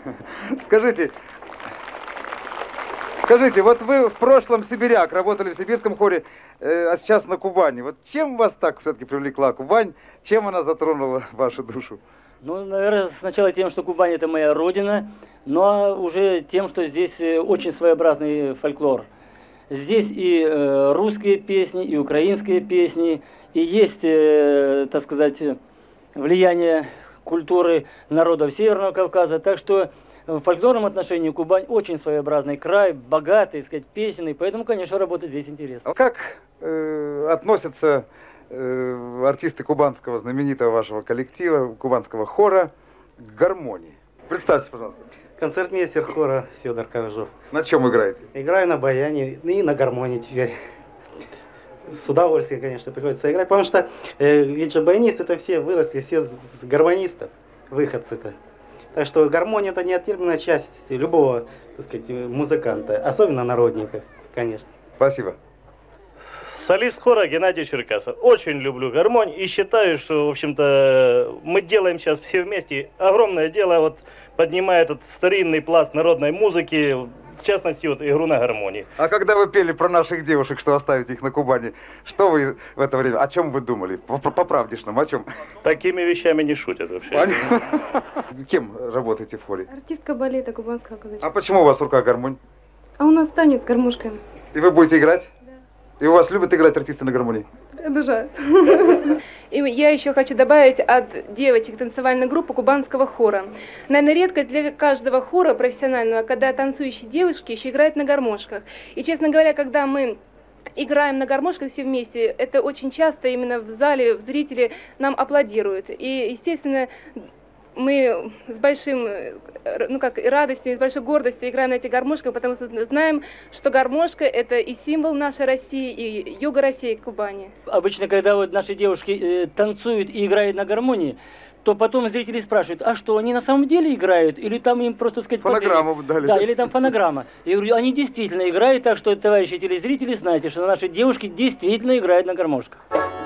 Скажите, скажите, вот вы в прошлом сибиряк, работали в сибирском хоре, а сейчас на Кубани. Вот чем вас так все-таки привлекла Кубань? Чем она затронула вашу душу? Ну, наверное, сначала тем, что Кубань это моя родина, но уже тем, что здесь очень своеобразный фольклор. Здесь и русские песни, и украинские песни, и есть, так сказать, влияние культуры народов Северного Кавказа. Так что в фольклорном отношении Кубань очень своеобразный край, богатый, так сказать, песенный, поэтому, конечно, работать здесь интересно. А как относятся артисты кубанского, знаменитого вашего коллектива, кубанского хора, к гармонии? Представьте, пожалуйста. Концертмейстер хора Федор Коржов. На чем играете? Играю на баяне и на гармонии теперь. С удовольствием, конечно, приходится играть, потому что ведь же баянисты это все выросли, все с гармонистов, выходцы-то. Так что гармония это неотъемлемая часть любого, так сказать, музыканта, особенно народника, конечно. Спасибо. Солист хора Геннадий Черкасов. Очень люблю гармонь и считаю, что, в общем-то, мы делаем сейчас все вместе огромное дело, вот поднимая этот старинный пласт народной музыки, в частности, вот игру на гармонии. А когда вы пели про наших девушек, что оставите их на Кубани, что вы в это время, о чем вы думали? По правдишному, о чем? Такими вещами не шутят вообще. Кем работаете в хоре? Артистка балета кубанского казачка. А почему у вас в руках гармонь? А у нас танец с гармошкой. И вы будете играть? Да. И у вас любят играть артисты на гармонии? Обожают. И я еще хочу добавить от девочек танцевальной группы кубанского хора. Наверное, редкость для каждого хора профессионального, когда танцующие девушки еще играют на гармошках. И, честно говоря, когда мы играем на гармошках все вместе, это очень часто именно в зале зрители нам аплодируют. И, естественно, мы с большим, ну как, радостью, с большой гордостью играем на этих гармошках, потому что знаем, что гармошка это и символ нашей России, и юга России, Кубани. Обычно, когда вот наши девушки танцуют и играют на гармонии, то потом зрители спрашивают, а что, они на самом деле играют? Или там им просто сказать... Фонограмму дали. Да, или там фонограмма. Я говорю, они действительно играют, так что, товарищи телезрители, знайте, что наши девушки действительно играют на гармошках.